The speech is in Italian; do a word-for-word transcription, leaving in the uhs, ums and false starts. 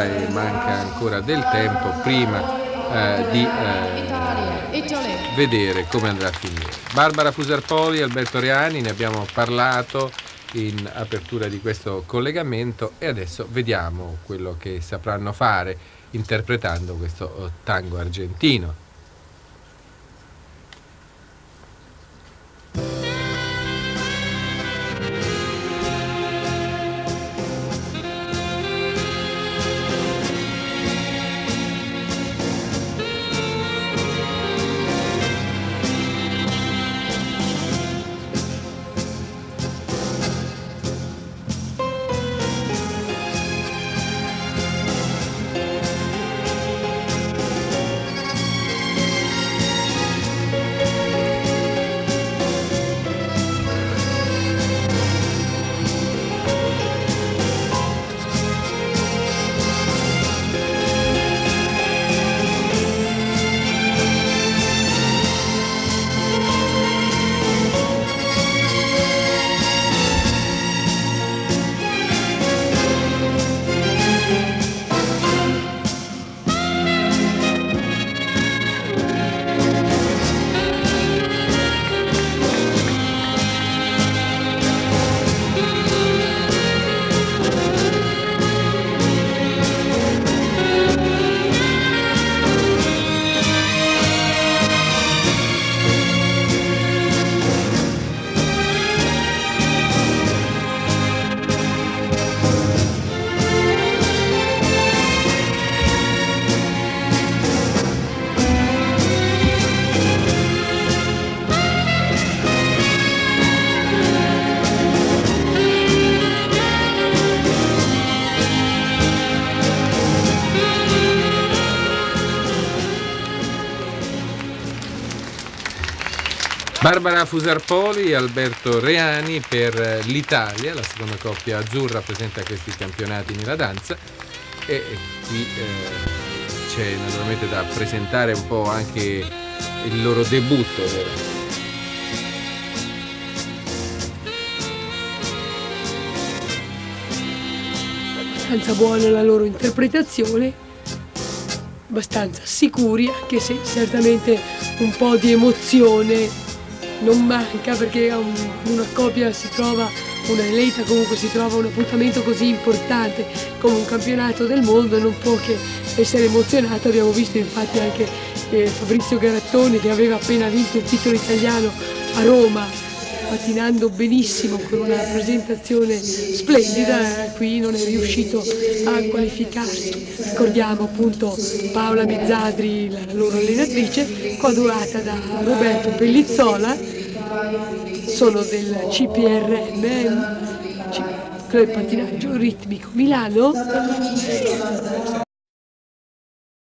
E manca ancora del tempo prima eh, di eh, vedere come andrà a finire. Barbara Fusarpoli, Alberto Reani, ne abbiamo parlato in apertura di questo collegamento e adesso vediamo quello che sapranno fare interpretando questo tango argentino. Barbara Fusarpoli e Alberto Reani per l'Italia, la seconda coppia azzurra presente a questi campionati nella danza, e qui eh, c'è naturalmente da presentare un po' anche il loro debutto. Abbastanza buona la loro interpretazione, abbastanza sicuri, anche se certamente un po' di emozione non manca, perché una coppia si trova, una eletta comunque si trova un appuntamento così importante come un campionato del mondo e non può che essere emozionato. Abbiamo visto infatti anche eh, Fabrizio Garattoni, che aveva appena vinto il titolo italiano a Roma, pattinando benissimo con una presentazione splendida, qui non è riuscito a qualificarsi. Ricordiamo appunto Paola Mizzadri, la loro allenatrice, coadiuvata da Roberto Pellizzola, sono del C P R M, Club Pattinaggio Ritmico Milano.